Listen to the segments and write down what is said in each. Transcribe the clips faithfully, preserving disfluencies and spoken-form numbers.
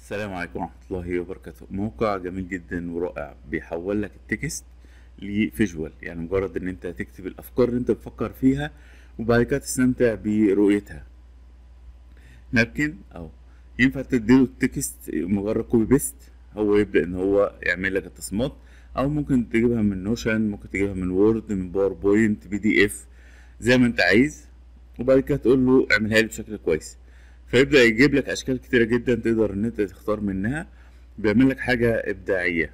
السلام عليكم ورحمة الله وبركاته. موقع جميل جدا ورائع بيحول لك التكست لفيجوال، يعني مجرد ان انت تكتب الافكار اللي انت بتفكر فيها وبعد كده تستمتع برؤيتها. لكن او ينفع تديله التكست مجرد كوبي بيست، هو يبدأ ان هو يعمل لك التصميمات، او ممكن تجيبها من نوشن، ممكن تجيبها من وورد، من باوربوينت، بي دي اف، زي ما انت عايز. وبعد كده تقول له اعملها لي بشكل كويس، فيبدأ يجيب لك اشكال كتيرة جدا تقدر ان انت تختار منها. بيعمل لك حاجة ابداعية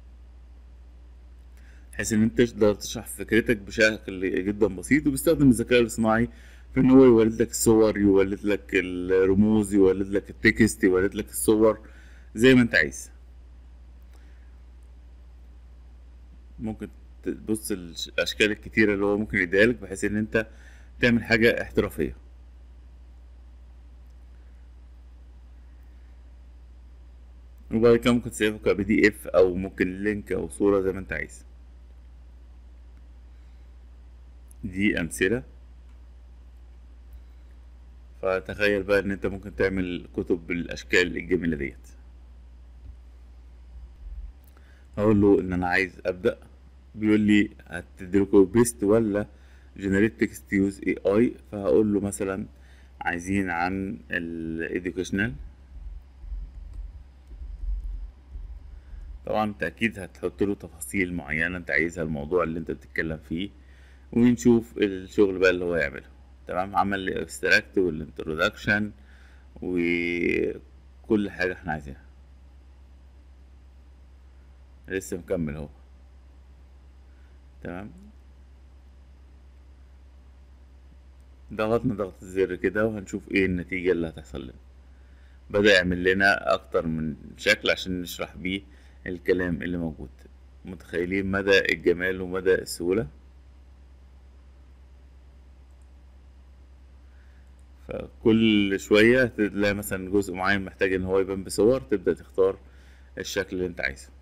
بحيث ان انت تقدر تشرح فكرتك بشكل جدا بسيط، وبيستخدم الذكاء الاصطناعي في ان هو يولد لك الصور، يولد لك الرموز، يولد لك التكست، يولد لك الصور زي ما انت عايز. ممكن تبص الاشكال الكتيرة اللي هو ممكن يديها لك بحيث ان انت تعمل حاجة احترافية. وبعد كده ممكن تسيبه كبي دي اف، او ممكن لينك او صورة زي ما انت عايز. دي امثلة. فتخيل بقى ان انت ممكن تعمل كتب بالاشكال الجميلة ديت. اقول له ان انا عايز ابدأ، بيقول لي هتديله كوبي بيست ولا جنريت تكست يوز اي اي. فهقول له مثلا عايزين عن الاديوكيشنال. طبعا انت اكيد هتحط له تفاصيل معينة انت عايزها، الموضوع اللي انت بتتكلم فيه، ونشوف الشغل بقى اللي هو يعمله. تمام، عمل لي الاكستراكت والانترودكشن وكل حاجة احنا عايزينها. لسه مكمل اهو. تمام، ضغطنا ضغط الزر كده وهنشوف ايه النتيجة اللي هتحصل لنا. بدأ يعمل لنا اكتر من شكل عشان نشرح بيه الكلام اللي موجود. متخيلين مدى الجمال ومدى السهولة؟ فكل شوية تلاقي مثلا جزء معين محتاج ان هو يبان بصور، تبدأ تختار الشكل اللي انت عايزه.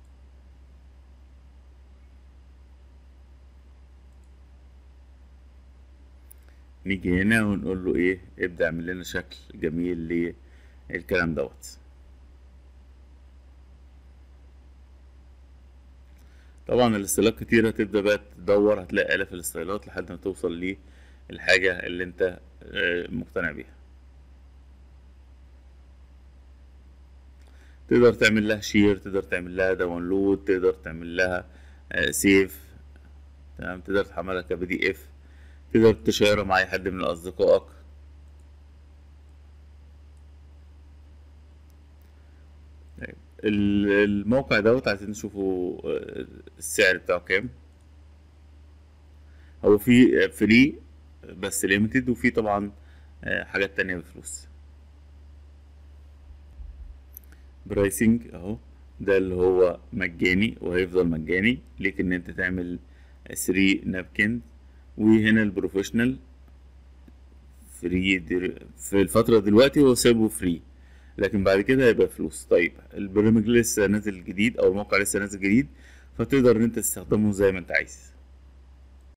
نيجي هنا ونقول له ايه، ابدأ اعمل لنا شكل جميل للكلام دوت. طبعا الاستايلات كتيرة، تبدأ بقى تدور هتلاقي آلاف الاستايلات لحد ما توصل للحاجة اللي انت آه، مقتنع بيها. تقدر تعمل لها شير، تقدر تعمل لها داونلود، تقدر تعمل لها سيف. تمام، تقدر تحملها كبي دي اف، تقدر تشيرها مع اي حد من اصدقائك. طيب، ال- الموقع دوت عايزين نشوفه آه، السعر بتاعه كام. هو في فري بس ليميتد، وفي طبعا آه، حاجات تانية بفلوس. برايسنج اهو، ده اللي هو مجاني وهيفضل مجاني ليك ان انت تعمل ثري نابكن. وهنا البروفيشنال فري في الفترة دلوقتي هو سايبه فري، لكن بعد كده هيبقى فلوس. طيب، البرنامج لسه نازل جديد او الموقع لسه نازل جديد، فتقدر ان انت تستخدمه زي ما انت عايز.